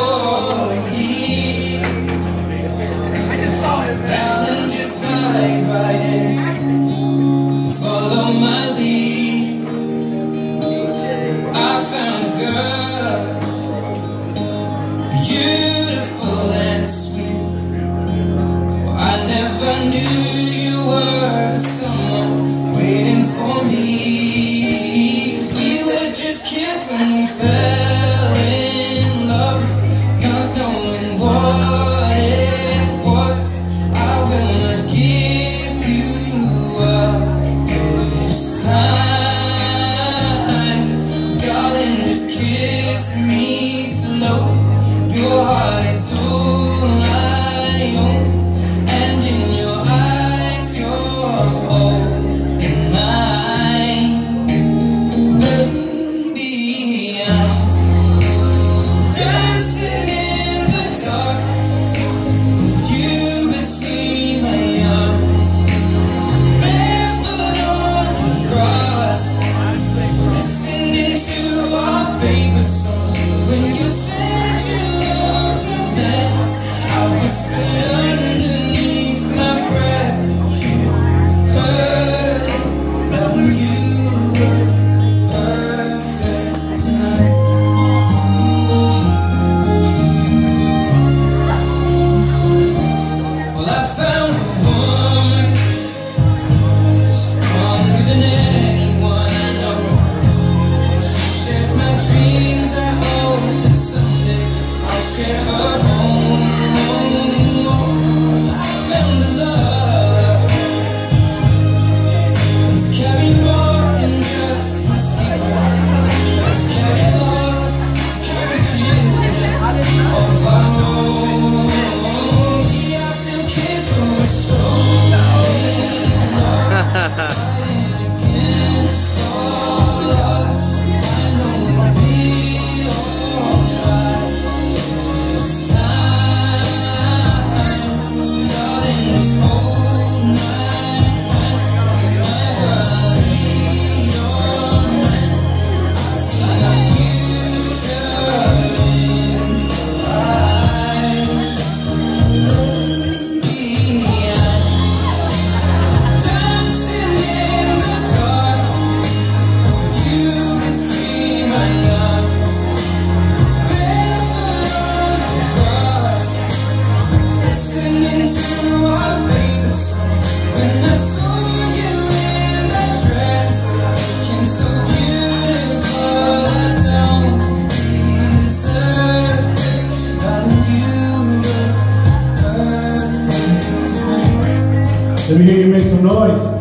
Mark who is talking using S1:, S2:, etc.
S1: Darling, just dive right in, follow my lead. I found a girl, beautiful and sweet. Well, I never knew you were the someone waiting for me. 'Cause we were just kids when we fell in love, not knowing what it was. I will not give you up this time. Darling, just kiss me slow. Your heart is all I own, and in your eyes you're holding mine. Baby, I'm dancing in the dark with you between my arms, barefoot on the grass, listening to our favorite song. When you said you looked a mess, I whispered underneath my breath. You heard it, knowing you were perfect tonight. Well, I found a woman stronger than anyone I know. She shares my dreams. I hope that someday I'll share her home. I found a love to carry more than just my secrets, to carry love, to carry children of our own. Yeah, I still kiss, but we're so in love. Against all odds, I know we'll be alright this time. Darling, just hold my hand, never leave your man. I see our future in the light. Baby, I'm dancing in the dark with you between my arms, barefoot on the grass, listening to our favorite song. When I saw you in that dress, looking so beautiful, I don't deserve this. Darling, you were perfect tonight.
S2: Let me hear you make some noise.